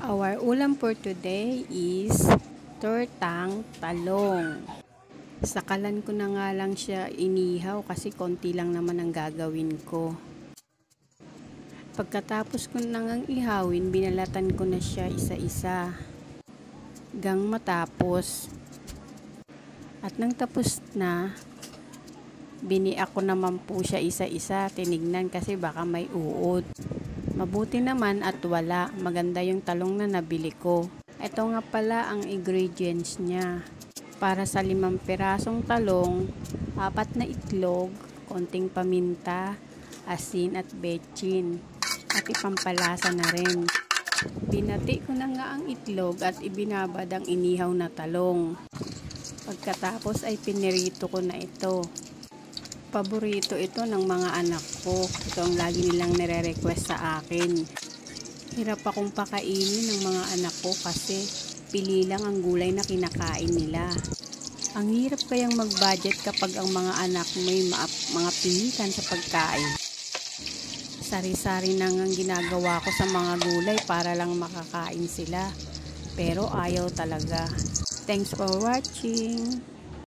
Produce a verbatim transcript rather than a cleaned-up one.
Our ulam for today is tortang talong. Sakalan ko na nga lang siya inihaw kasi konti lang naman ang gagawin ko. Pagkatapos ko nang ihawin, binalatan ko na siya isa-isa gang matapos. At nang tapos na, biniak ko naman po siya isa-isa, tinignan kasi baka may uod. Mabuti naman at wala, maganda yung talong na nabili ko. Ito nga pala ang ingredients niya. Para sa limang pirasong talong, apat na itlog, konting paminta, asin at betchin, at ipampalasa na rin. Binati ko na nga ang itlog at ibinabad ang inihaw na talong. Pagkatapos ay pinirito ko na ito. Paborito ito ng mga anak ko. Ito ang lagi nilang nire-request sa akin. Hirap akong pakainin ng mga anak ko kasi pili lang ang gulay na kinakain nila. Ang hirap kayang mag-budget kapag ang mga anak may mga pilitan sa pagkain. Sari-sari na ang ginagawa ko sa mga gulay para lang makakain sila. Pero ayaw talaga. Thanks for watching.